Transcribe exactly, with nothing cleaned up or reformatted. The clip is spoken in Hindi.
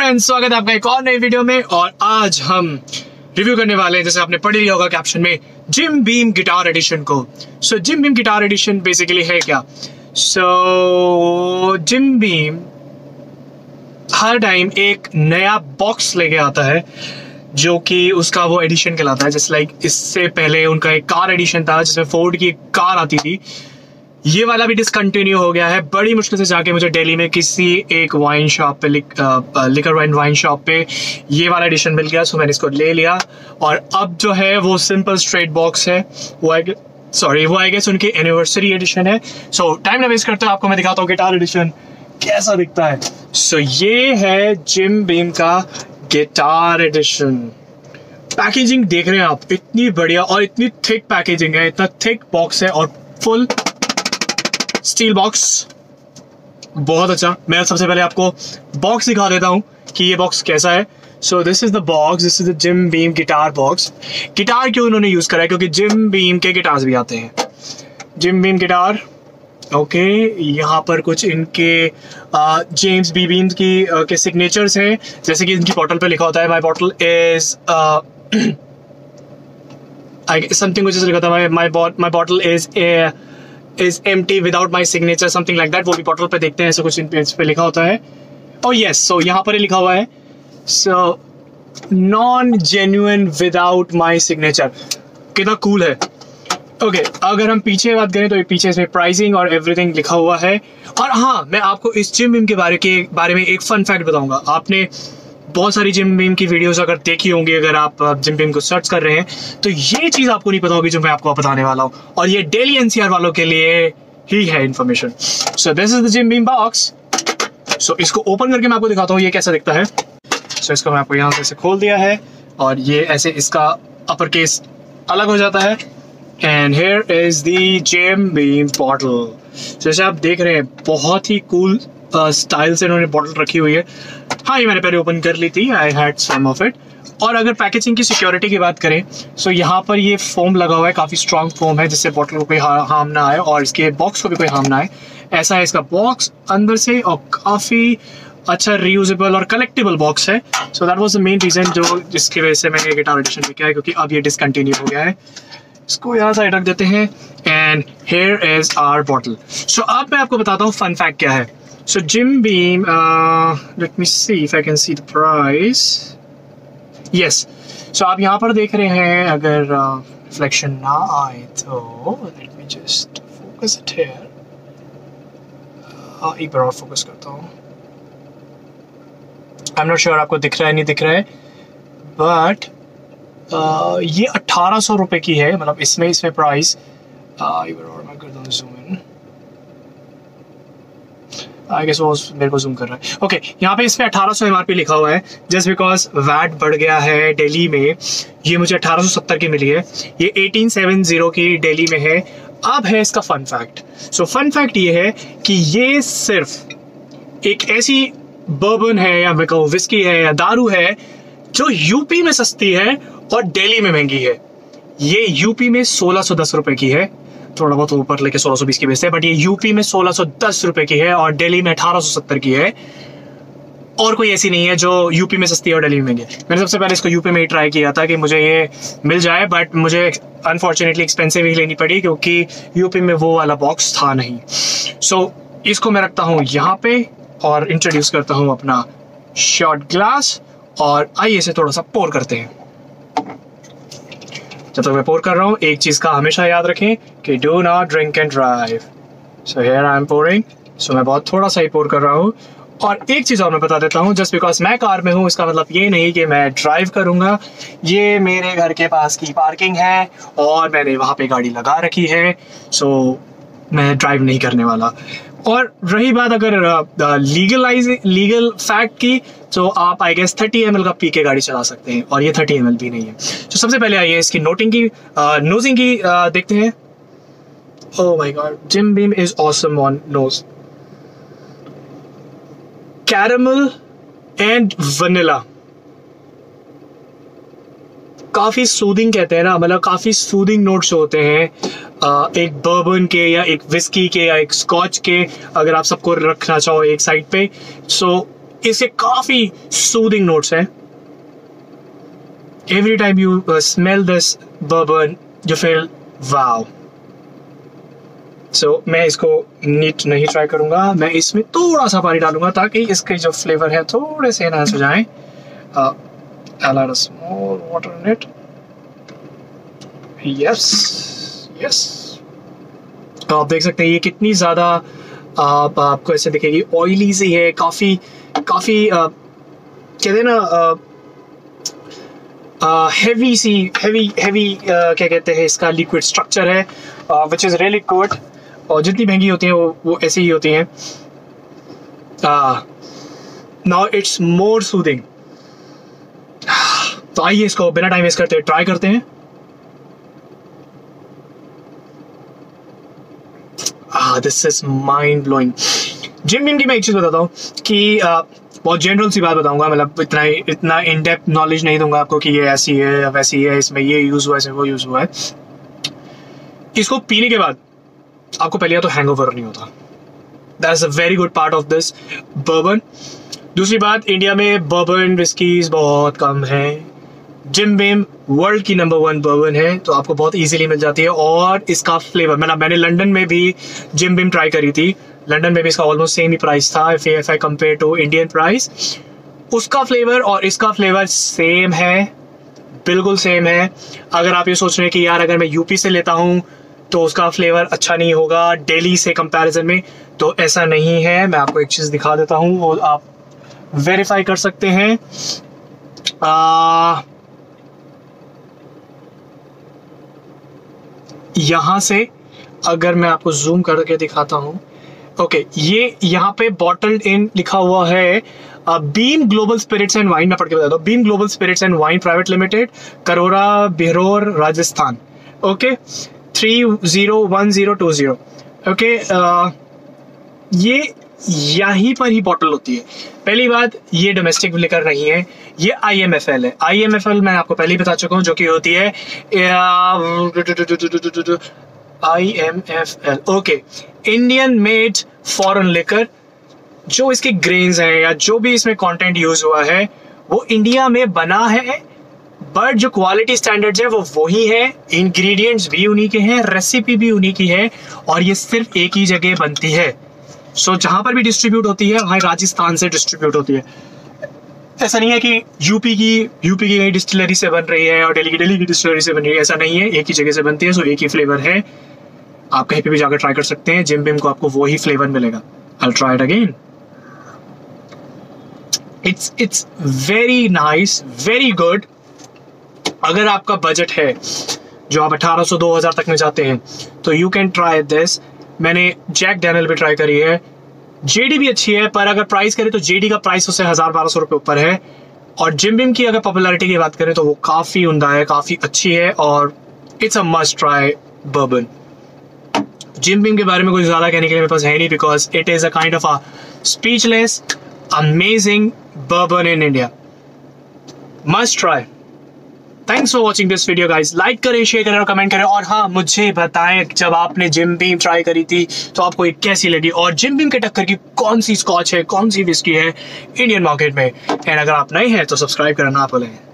फ्रेंड्स, स्वागत है आपका एक और नई वीडियो में। और आज हम रिव्यू करने वाले हैं, जैसे आपने पढ़ लिया होगा कैप्शन में, जिम बीम गिटार एडिशन को। So Jim Beam guitar edition basically है क्या? सो जिम बीम हर टाइम एक नया बॉक्स लेके आता है जो कि उसका वो एडिशन कहलाता है। जैसे लाइक इससे पहले उनका एक कार एडिशन था जिसमें फोर्ड की एक कार आती थी। ये वाला भी डिसकंटिन्यू हो गया है। बड़ी मुश्किल से जाके मुझे दिल्ली में किसी एक वाइन शॉप पे लिकर वाइन वाइन शॉप पे ये वाला एडिशन मिल गया। सो मैंने इसको ले लिया और अब जो है वो सिंपल स्ट्रेट बॉक्स है। वो आई सॉरी वो आई गेस उनकी एनिवर्सरी एडिशन है। सो टाइम ना वेस्ट करते हो, आपको मैं दिखाता हूँ गिटार एडिशन कैसा दिखता है। सो so, ये है जिम बीम का गिटार एडिशन। पैकेजिंग देख रहे हैं आप, इतनी बढ़िया और इतनी थिक पैकेजिंग है, इतना थिक बॉक्स है और फुल स्टील बॉक्स, बहुत अच्छा। मैं सबसे पहले आपको बॉक्स दिखा देता हूँ कि ये बॉक्स कैसा है। So this is the box, this is the Jim Beam guitar box. Guitar क्यों इन्होंने यूज करा है? क्योंकि जिम बीम के गिटार्स भी आते हैं। Jim Beam guitar, okay okay, यहाँ पर कुछ इनके जेम्स बी बीम की uh, के सिग्नेचर्स हैं। जैसे कि इनकी बॉटल पे लिखा होता है, माई बॉटल इज समथिंग कुछ लिखा था, my my bottle is a is empty without my signature, something like that। वो भी बॉटल पे देखते हैं, ऐसा कुछ इन पे, पे लिखा होता है। oh yes, so यहाँ पर ही लिखा हुआ है, so non genuine without my signature। कितना कूल है। ओके okay, अगर हम पीछे बात करें तो ये पीछे इसमें प्राइसिंग और एवरीथिंग लिखा हुआ है। और हाँ, मैं आपको इस जिम बीम के बारे के बारे में एक फन फैक्ट बताऊंगा। आपने बहुत सारी जिम बीम की वीडियोस अगर देखी होंगी, अगर आप जिम बीम को सर्च कर रहे हैं तो ये चीज आपको नहीं पता होगी जो मैं आपको बताने वाला हूँ। और ये डेली एनसीआर वालों के लिए ही है information. So this is the Jim Beam box. So इसको ओपन करके मैं आपको दिखाता हूँ ये कैसा दिखता है। सो so, इसको मैं आपको यहाँ से खोल दिया है और ये ऐसे इसका अपर केस अलग हो जाता है। And here is the Jim Beam bottle. जैसे आप देख रहे हैं, बहुत ही कूल स्टाइल से इन्होंने बॉटल रखी हुई है। हाँ, ये मैंने पहले ओपन कर ली थी, I had some of it. और अगर पैकेजिंग की सिक्योरिटी की बात करें, सो यहाँ पर ये फोम लगा हुआ है, काफ़ी स्ट्रॉन्ग फोम है जिससे बॉटल को कोई हार्म ना आए और इसके बॉक्स को भी कोई हार्म ना आए। ऐसा है इसका बॉक्स अंदर से, और काफ़ी अच्छा रीयूजेबल और कलेक्टेबल बॉक्स है। So that was the main reason जो जिसकी वजह से मैंने गिटार एडिशन में किया है, क्योंकि अब ये डिसकंटिन्यू हो गया है। इसको यहाँ साइड रख देते हैं and here is our bottle. So अब मैं आपको बताता हूँ फन फैक्ट क्या है। So Jim Beam, uh, let me see if I can see the price. Yes. So आप यहाँ पर देख रहे हैं, अगर रिफ्लेक्शन uh, ना आए तो let me just focus it here. uh, एक बार और फोकस करता हूँ। I'm not sure आपको दिख रहा है नहीं दिख रहा है, but uh, ये अठारह सौ रुपये की है। मतलब इसमें इसमें प्राइस uh, एक बार और मैं करता हूँ जूम इन। आई गेस वो मेरे को जूम कर रहा है। ओके okay, यहाँ पे इसमें अठारह सौ एमआरपी लिखा हुआ है, जस्ट बिकॉज वैट बढ़ गया है दिल्ली में। ये मुझे अठारह सौ सत्तर की मिली है, ये अठारह सौ सत्तर की दिल्ली में है। अब है इसका fun fact. So fun fact ये है कि ये सिर्फ एक ऐसी बर्बन है या मैं कहूँ विस्की है या दारू है जो यूपी में सस्ती है और दिल्ली में महंगी है। ये यूपी में सोलह सौ दस रुपए की है, थोड़ा बहुत ऊपर लेके सोलह सौ बीस की बेचते हैं, बट ये यूपी में सोलह सौ दस रुपए की है और दिल्ली में अठारह सौ सत्तर की है। और कोई ऐसी नहीं है जो यूपी में सस्ती है और दिल्ली में महंगी है। मैंने सबसे पहले इसको यूपी में ही ट्राई किया था कि मुझे ये मिल जाए, बट मुझे अनफॉर्चुनेटली एक्सपेंसिव ही लेनी पड़ी क्योंकि यूपी में वो वाला बॉक्स था नहीं। सो so, इसको मैं रखता हूँ यहाँ पे और इंट्रोड्यूस करता हूँ अपना शॉट ग्लास। और आइए इसे थोड़ा सा पोर करते हैं। जब तक मैं पोर कर रहा हूँ, एक चीज का हमेशा याद रखें कि do not drink and drive. So here I am pouring. So मैं बहुत थोड़ा सा ही पोर कर रहा हूँ। और एक चीज और मैं बता देता हूँ, जस्ट बिकॉज मैं कार में हूँ इसका मतलब ये नहीं कि मैं ड्राइव करूंगा। ये मेरे घर के पास की पार्किंग है और मैंने वहाँ पे गाड़ी लगा रखी है, सो मैं ड्राइव नहीं करने वाला। और रही बात अगर लीगलाइज लीगल फैक्ट की, तो आप I guess thirty M L का पी के गाड़ी चला सकते हैं और ये थर्टी एम एल भी नहीं है। तो सबसे पहले आइए इसकी नोटिंग की नोजिंग की आ, देखते हैं। Oh my God, Jim Beam is awesome on nose. Caramel and vanilla, काफी सूदिंग कहते हैं ना, मतलब काफी सूदिंग नोट्स होते हैं एक बर्बन के या एक विस्की के या एक स्कॉच के, अगर आप सबको रखना चाहो एक साइड पे। सो इसके काफी सूदिंग नोट्स हैं। Every time you smell this bourbon you feel wow. So मैं इसको नीट नहीं ट्राई करूंगा, मैं इसमें थोड़ा सा पानी डालूंगा ताकि इसके जो फ्लेवर है थोड़े से एनहांस हो जाएं। I'll add a small water in it. Yes, yes. तो आप देख सकते हैं ये कितनी ज़्यादा आप आपको ऐसे दिखेगी, ऑयली सी है, काफ़ी काफ़ी कहते हैं ना हैवी सी हैवी हैवी क्या कहते हैं इसका लिक्विड स्ट्रक्चर है, विच इज़ रियली गुड। और जितनी महंगी होती हैं वो वो ऐसी ही होती हैं। Now it's more soothing. तो आइए इसको बिना टाइम वेस्ट करते ट्राई करते हैं। ah this is mind blowing। Jim Beam की मैं एक चीज बताता हूँ कि uh, बहुत जनरल सी बात बताऊंगा, मतलब इतना इतना इन डेप्थ नॉलेज नहीं दूंगा आपको कि ये ऐसी है वैसी है, इसमें ये यूज हुआ है, वो यूज हुआ है। इसको पीने के बाद आपको पहले तो हैंगओवर नहीं होता। That is a very good part of this bourbon. दूसरी बात, इंडिया में बर्बन विस्कीज बहुत कम है। जिम बिम वर्ल्ड की नंबर वन बर्बन है, तो आपको बहुत इजीली मिल जाती है। और इसका फ्लेवर मतलब मैंने लंदन में भी जिम बिम ट्राई करी थी, लंदन में भी इसका ऑलमोस्ट सेम ही प्राइस था if if I compare to Indian price. उसका फ्लेवर और इसका फ्लेवर सेम है, बिल्कुल सेम है। अगर आप ये सोच रहे हैं कि यार अगर मैं यूपी से लेता हूँ तो उसका फ्लेवर अच्छा नहीं होगा दिल्ली से कंपैरिजन में, तो ऐसा नहीं है। मैं आपको एक चीज़ दिखा देता हूँ, वो आप वेरीफाई कर सकते हैं। आ, यहाँ से अगर मैं आपको जूम करके दिखाता हूँ, ओके ये यहाँ पे बॉटल्ड इन लिखा हुआ है Beam Global Spirits and Wine. मैं पढ़ के बताता हूँ, Beam Global Spirits and Wine Private Limited, Karora Behror Rajasthan. Okay three zero one zero two zero. Okay ये यहीं पर ही बॉटल होती है। पहली बात, ये डोमेस्टिक लिकर नहीं है, ये आई एम एफ एल है। आई एम एफ एल मैं आपको पहले ही बता चुका हूँ, जो कि होती है I M F L, okay Indian made foreign liquor. जो इसके ग्रेन्स हैं या जो भी इसमें कंटेंट यूज हुआ है वो इंडिया में बना है, बट जो क्वालिटी स्टैंडर्ड्स है वो वही है, इंग्रेडिएंट्स भी उन्हीं के हैं, रेसिपी भी उन्हीं की है, और ये सिर्फ एक ही जगह बनती है। सो so, जहां पर भी डिस्ट्रीब्यूट होती है वहाँ राजस्थान से डिस्ट्रीब्यूट होती है। ऐसा नहीं है कि यूपी की यूपी की कहीं डिस्टिलरी से बन रही है और दिल्ली की दिल्ली की डिस्टिलरी से बन रही है, ऐसा नहीं है, एक ही जगह से बनती है। सो so, एक ही फ्लेवर है, आप कहीं पे भी जाकर ट्राई कर सकते हैं। जिम बिम को आपको वही फ्लेवर मिलेगा। I'll try it again. It's it's very nice, very good। अगर आपका बजट है जो आप अठारह सौ दो हज़ार तक में जाते हैं तो यू कैन ट्राई दिस। मैंने जैक डैनियल भी ट्राई करी है, जेडी भी अच्छी है, पर अगर प्राइस करें तो जेडी का प्राइस उससे हजार बारह सौ रुपये ऊपर है। और जिम बिम की अगर पॉपुलैरिटी की बात करें तो वो काफ़ी उम्दा है, काफ़ी अच्छी है, और it's a must try bourbon. Jim Beam के बारे में कुछ ज़्यादा कहने के लिए मेरे पास है नहीं, because it is a kind of a speechless amazing bourbon in India. Must try. Thanks for watching this video guys. Like करें, शेयर करें और कमेंट करें, और हाँ मुझे बताएं जब आपने जिम बिम ट्राई करी थी तो आपको ये कैसी लगी, और जिम बिम के टक्कर की कौन सी स्कॉच है, कौन सी विस्की है इंडियन मार्केट में। एंड अगर आप नए हैं तो सब्सक्राइब करना ना भूलें।